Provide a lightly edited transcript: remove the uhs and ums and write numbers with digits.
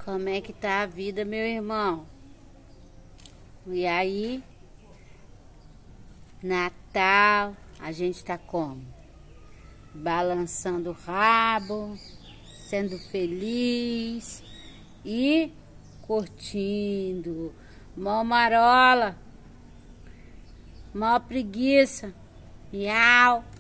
Como é que tá a vida, meu irmão? E aí, Natal, a gente tá como? Balançando o rabo, sendo feliz e curtindo. Mó marola, mó preguiça. Miau.